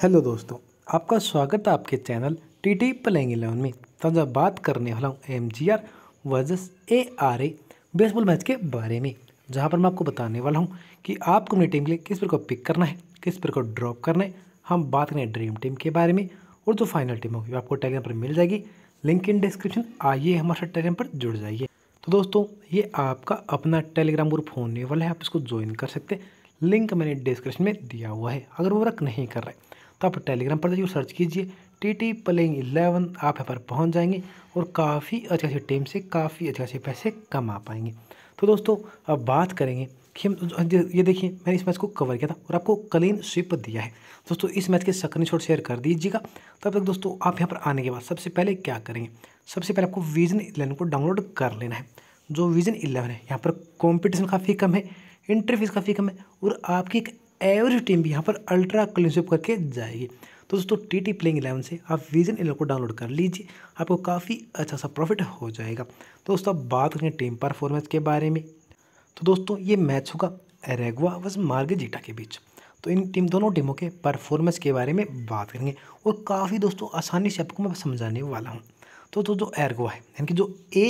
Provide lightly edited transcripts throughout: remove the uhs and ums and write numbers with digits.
Hello दोस्तों, आपका स्वागत है आपके चैनल टीटी प्लेइंग 11 में। तो आज बात करने वाला हूँ MGR versus ARA baseball match के बारे में, जहाँ पर मैं आपको बताने वाला हूँ कि आपको अपनी टीम के लिए किस पर को पिक करना है, किस पर को ड्रॉप करना है। हम बात करें ड्रीम टीम के बारे में और जो फाइनल टीम होगी आपको टेलीग्राम पर मिल जाएगी। लिंक इन डिस्क्रिप्शन, आइए हमारे साथ टेलीग्राम पर जुड़ जाइए। तो दोस्तों, ये आपका अपना टेलीग्राम ग्रुप होने वाला है, आप इसको ज्वाइन कर सकते हैं। लिंक मैंने डिस्क्रिप्शन में दिया हुआ है। अगर वो वर्क नहीं कर रहा है तो आप टेलीग्राम पर जाइए, सर्च कीजिए टीटी प्लेइंग 11, आप यहाँ पर पहुँच जाएंगे और काफ़ी अच्छी टीम से काफ़ी अच्छे पैसे कमा पाएंगे। तो दोस्तों, अब बात करेंगे कि हम ये देखिए, मैंने इस मैच को कवर किया था और आपको क्लीन स्वीप दिया है। दोस्तों, इस मैच के स्क्रीनशॉट शेयर कर दीजिएगा। तब तक दोस्तों, आप यहाँ पर आने के बाद सबसे पहले क्या करेंगे, सबसे पहले आपको विजन 11 को डाउनलोड कर लेना है। जो विजन 11 है, यहाँ पर कॉम्पिटिशन काफ़ी कम है, एंट्री फीस काफ़ी कम है और आपकी एक एवरेज टीम भी यहाँ पर अल्ट्रा क्लीन स्वीप करके जाएगी। तो दोस्तों, टीटी प्लेइंग 11 से आप विजन 11 को डाउनलोड कर लीजिए, आपको काफ़ी अच्छा सा प्रॉफिट हो जाएगा। तो दोस्तों, अब बात करें टीम परफॉर्मेंस के बारे में। तो दोस्तों, ये मैच होगा एरेगुआ वर्सेस मार्गजीटा के बीच। तो इन दोनों टीमों के परफॉर्मेंस के बारे में बात करेंगे और काफ़ी दोस्तों आसानी से आपको मैं समझाने वाला हूँ। तो जो एरेगुआ है, यानी कि जो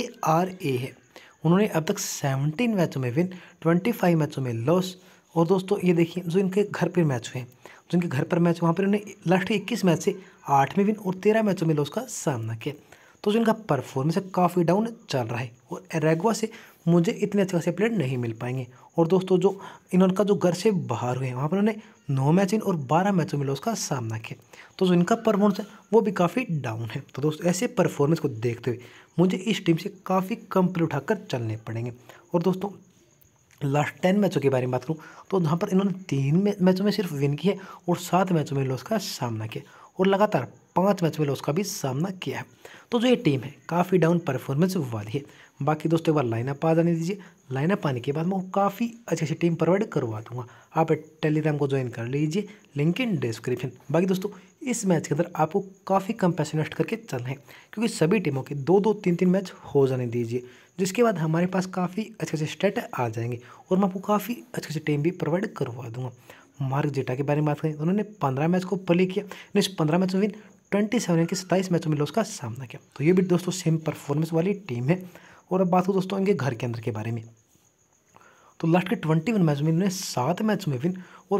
ARA है, उन्होंने अब तक 17 मैचों में विन, 25 मैचों में लॉस। और दोस्तों, ये देखिए, जो इनके घर पर मैच हुए हैं, जो इनके घर पर मैच वहाँ पर उन्होंने लास्ट 21 मैच से 8 में विन और 13 मैचों में लॉस का सामना किया। तो जो इनका परफॉर्मेंस है काफ़ी डाउन चल रहा है और एरेगुआ से मुझे इतने अच्छे खासे प्लेयर नहीं मिल पाएंगे। और दोस्तों, जो इनका जो घर से बाहर हुए हैं, वहाँ पर उन्होंने 9 मैच इन और 12 मैचों में लॉस का सामना किया। तो जो इनका परफॉर्मेंस है वो भी काफ़ी डाउन है। तो दोस्तों, ऐसे परफॉर्मेंस को देखते हुए मुझे इस टीम से काफ़ी कम प्लेयर उठाकर चलने पड़ेंगे। और दोस्तों, लास्ट 10 मैचों के बारे में बात करूँ तो जहाँ पर इन्होंने 3 मैचों में सिर्फ विन किया और 7 मैचों में लॉस का सामना किया और लगातार 5 मैच में लॉस का भी सामना किया है। तो जो ये टीम है काफ़ी डाउन परफॉर्मेंस वाली है। बाकी दोस्तों, एक बार लाइनअप आ जाने दीजिए। लाइनअप आने के बाद मैं काफ़ी अच्छी टीम प्रोवाइड करवा दूंगा। आप टेलीग्राम को ज्वाइन कर लीजिए, लिंक इन डिस्क्रिप्शन। बाकी दोस्तों, इस मैच के अंदर आपको काफ़ी कम पैसे इन्वेस्ट करके चलना है, क्योंकि सभी टीमों के 2-2, 3-3 मैच हो जाने दीजिए, जिसके बाद हमारे पास काफ़ी अच्छे स्टेट आ जाएंगे और मैं आपको काफ़ी अच्छी टीम भी प्रोवाइड करवा दूंगा। मार्गजीटा के बारे में बात करें तो उन्होंने 15 मैच को प्ले किया, इस 15 मैच में विन, 27 के 27 मैचों में लॉस का सामना किया। तो ये भी दोस्तों सेम परफॉर्मेंस वाली टीम है। और अब बात हो दोस्तों इनके घर के अंदर के बारे में, तो लास्ट के 21 मैच में इन्होंने 7 मैच में विन और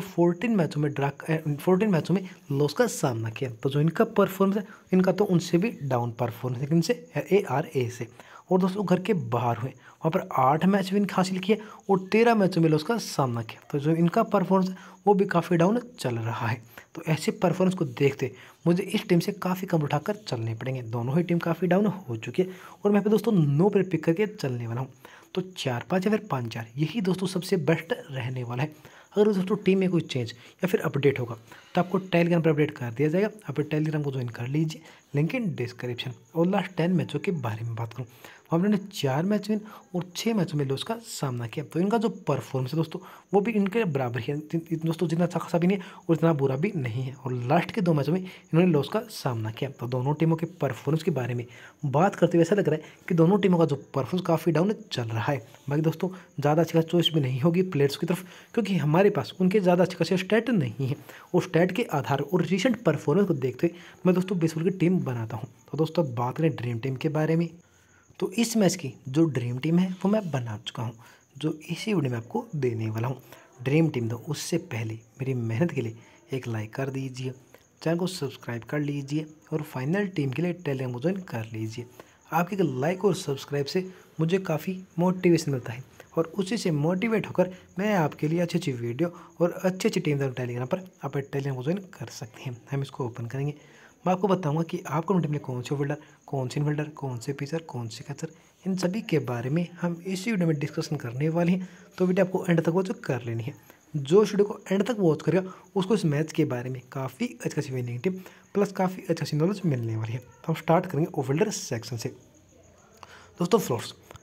14 मैचों में लॉस का सामना किया। तो जो इनका परफॉर्मेंस है, इनका तो उनसे भी डाउन परफॉर्मेंस है, इनसे ARA से। और दोस्तों, घर के बाहर हुए, वहाँ पर 8 मैच विन हासिल किए और 13 मैचों में लॉस का सामना किया। तो जो इनका परफॉर्मेंस है वो भी काफ़ी डाउन चल रहा है। तो ऐसे परफॉर्मेंस को देखते मुझे इस टीम से काफ़ी कम उठाकर चलने पड़ेंगे। दोनों ही टीम काफ़ी डाउन हो चुकी है और मैं पे दोस्तों 9 पर पिक करके चलने वाला हूँ। तो 4-5 या फिर 5-4, यही दोस्तों सबसे बेस्ट रहने वाला है। अगर दोस्तों टीम में कोई चेंज या फिर अपडेट होगा तो आपको टेलीग्राम पर अपडेट कर दिया जाएगा। आप टेलीग्राम को ज्वाइन कर लीजिए, लिंक इन डिस्क्रिप्शन। और लास्ट 10 मैचों के बारे में बात करूँ, वहाँ पर उन्होंने 4 मैच विन और 6 मैचों में लॉस का सामना किया। तो इनका जो परफॉर्मेंस है दोस्तों वो भी इनके बराबर ही है दोस्तों, जितना अच्छा खासा भी नहीं है और इतना बुरा भी नहीं है। और लास्ट के 2 मैचों में इन्होंने लॉस का सामना किया। तो दोनों टीमों के परफॉर्मेंस के बारे में बात करते हुए ऐसा लग रहा है कि दोनों टीमों का जो परफॉर्मेंस काफ़ी डाउन चल रहा है। बाकी दोस्तों, ज़्यादा अच्छी खासी चॉइस भी नहीं होगी प्लेयर्स की तरफ, क्योंकि हमारे पास उनके ज़्यादा अच्छे खासे स्टैट नहीं है। और स्टैट के आधार और रिसेंट परफॉर्मेंस को देखते हुए मैं दोस्तों बेसबॉल की टीम बनाता हूँ। तो दोस्तों, अब बात करें ड्रीम टीम के बारे में, तो इस मैच की जो ड्रीम टीम है वो मैं बना चुका हूँ, जो इसी वीडियो में आपको देने वाला हूँ। ड्रीम टीम दो उससे पहले मेरी मेहनत के लिए एक लाइक कर दीजिए, चैनल को सब्सक्राइब कर लीजिए और फाइनल टीम के लिए टेलीग्राम को ज्वाइन कर लीजिए। आपके लाइक और सब्सक्राइब से मुझे काफ़ी मोटिवेशन मिलता है और उसी से मोटिवेट होकर मैं आपके लिए अच्छी अच्छी वीडियो और अच्छी टीम टेलीग्राम पर आप टेलीग्राम को ज्वाइन कर सकते हैं। हम इसको ओपन करेंगे, मैं आपको बताऊंगा कि आपको टीम में कौन से फील्डर, कौन से इनफील्डर, कौन से पिचर, कौन से कैचर, इन सभी के बारे में हम इसी वीडियो में डिस्कशन करने वाले हैं। तो वीडियो आपको एंड तक वॉच कर लेनी है। जो इस वीडियो को एंड तक वॉच करेगा उसको इस मैच के बारे में काफ़ी अच्छी खासी विनिंग टीम प्लस काफ़ी अच्छी नॉलेज मिलने वाली है। तो हम स्टार्ट करेंगे ओफील्डर सेक्शन से। दोस्तों, फ्लोर्स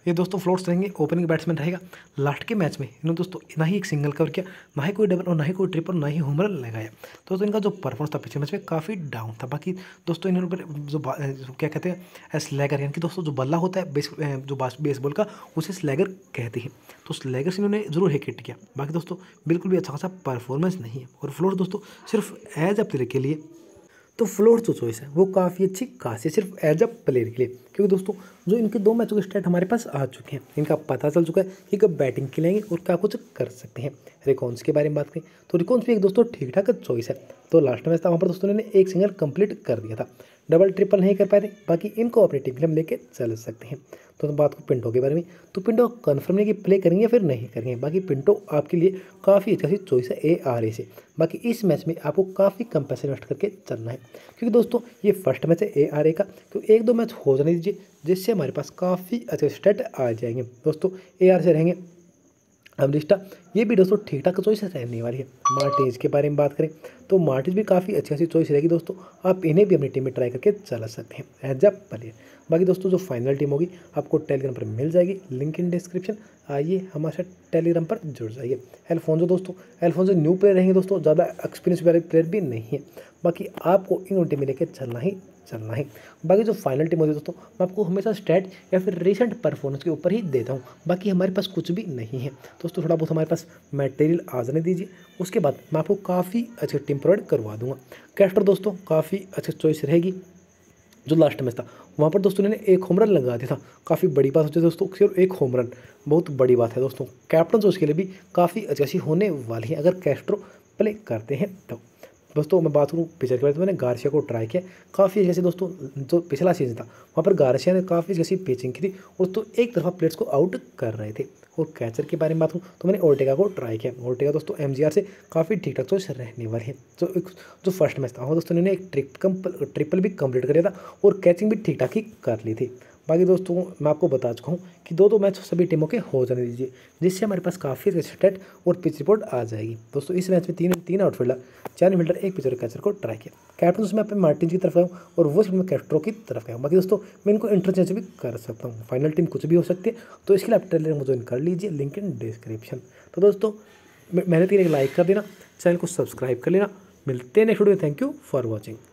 ये दोस्तों फ्लोट्स रहेंगे, ओपनिंग बैट्समैन रहेगा। लास्ट के मैच में इन्होंने दोस्तों ना ही एक सिंगल कवर किया, ना ही कोई डबल और ना ही कोई ट्रिपल, ना ही होम रन लगाया। दोस्तों इनका जो परफॉर्मेंस था पिछले मैच में काफ़ी डाउन था। बाकी दोस्तों इन्होंने जो क्या कहते हैं स्लैगर, यानी कि दोस्तों जो बल्ला होता है जो बेसबॉल का, उसे स्लैगर कहते हैं। तो स्लैगर से इन्होंने जरूर हिट किया। बाकी दोस्तों बिल्कुल भी अच्छा खासा परफॉर्मेंस नहीं है। और फ्लोट दोस्तों सिर्फ एज अ प्लेयर के लिए तो फ्लोट जो चॉइस है वो काफ़ी अच्छी खासी है, सिर्फ एज अ प्लेयर के लिए। क्योंकि दोस्तों जो इनके 2 मैचों के स्टैट हमारे पास आ चुके हैं, इनका पता चल चुका है कि कब बैटिंग खिलाएंगे और क्या कुछ कर सकते हैं। रिकॉन्स के बारे में बात करें तो रिकॉन्स भी एक दोस्तों ठीक ठाक चॉइस है। तो लास्ट मैच था वहाँ पर दोस्तों ने एक सिंगल कंप्लीट कर दिया था, डबल ट्रिपल नहीं कर पाए थे। बाकी इनको अपनी टीम के लिए हम लेके चल सकते हैं। तो बात को पिंटो के बारे में, तो पिंटो कन्फर्म नहीं कि प्ले करेंगे या फिर नहीं करेंगे। बाकी पिंटो आपके लिए काफ़ी अच्छी चॉइस है ARA से। बाकी इस मैच में आपको काफ़ी कम पैसे इन्वेस्ट करके चलना है, क्योंकि दोस्तों ये फर्स्ट मैच है ARA का। तो 1-2 मैच हो जाने दीजिए, जिससे हमारे पास काफ़ी अच्छे स्टेट आ जाएंगे। दोस्तों AR से रहेंगे अमरिस्टा, ये भी दोस्तों ठीक ठाक चॉइस रहने वाली है। मार्टिज के बारे में बात करें तो मार्टिज भी काफ़ी अच्छी खासी चॉइस रहेगी दोस्तों, आप इन्हें भी अपनी टीम में ट्राई करके चला सकते हैं एज अ प्लेयर। बाकी दोस्तों जो फाइनल टीम होगी आपको टेलीग्राम पर मिल जाएगी, लिंक इन डिस्क्रिप्शन। आइए हमारे साथ टेलीग्राम पर जुड़ जाइए। एल्फोंसो दोस्तों, एल्फोंसो न्यू प्लेयर रहेंगे दोस्तों, ज़्यादा एक्सपीरियंस वाले प्लेयर भी नहीं है। बाकी आपको इन टीम में लेकर चलना है। बाकी जो फाइनल टीम होती है दोस्तों, मैं आपको हमेशा स्टैट या फिर रिसेंट परफॉर्मेंस के ऊपर ही देता हूँ। बाकी हमारे पास कुछ भी नहीं है दोस्तों, थोड़ा बहुत हमारे पास मटेरियल आ जाने दीजिए, उसके बाद मैं आपको काफ़ी अच्छी टीम प्रोवाइड करवा दूंगा। कैस्टर दोस्तों काफ़ी अच्छी चॉइस रहेगी। जो लास्ट मैच था वहाँ पर दोस्तों ने एक होम रन लगा दिया था, काफ़ी बड़ी बात होती है दोस्तों, सिर्फ एक होम रन बहुत बड़ी बात है दोस्तों। कैप्टन तो उसके लिए भी काफ़ी अच्छी होने वाली है अगर कैस्ट्रो प्ले करते हैं तो। दोस्तों मैं बात करूँ पिचर के बारे में, तो मैंने गार्सिया को ट्राई किया, काफ़ी जैसे दोस्तों जो पिछला सीजन था वहाँ पर गार्सिया ने काफ़ी जैसी पिचिंग की थी और तो एक तरफा प्लेयर्स को आउट कर रहे थे। और कैचर के बारे में बात करूँ तो मैंने ओर्टेगा को ट्राई किया। ओर्टेगा दोस्तों MGR से काफ़ी ठीक ठाक चॉइस रहने वाली है। जो फर्स्ट मैच था वहाँ दोस्तों ने एक ट्रिपल भी कंप्लीट कर लिया था और कैचिंग भी ठीक ठाक ही कर ली थी। बाकी दोस्तों मैं आपको बता चुका हूँ कि 2-2 मैच सभी टीमों के हो जाने दीजिए, जिससे हमारे पास काफ़ी स्टेट और पिच रिपोर्ट आ जाएगी। दोस्तों इस मैच में तीन आउटफील्डर, 4 इनफील्डर, 1 पिचर कैचर को ट्राई किया। कैप्टन उसमें अपने मार्टिन की तरफ गया और वो सिर्फ मैं कैस्ट्रो की तरफ गया। बाकी दोस्तों मैं इनको इंटरचेंज भी कर सकता हूँ, फाइनल टीम कुछ भी हो सकती है। तो इसके लिए आप टेलीग्राम ज्वाइन कर लीजिए, लिंक इन डिस्क्रिप्शन। तो दोस्तों मेहनत की एक लाइक कर देना, चैनल को सब्सक्राइब कर लेना। मिलते हैं नेक्स्ट वीडियो में। Thank you for watching.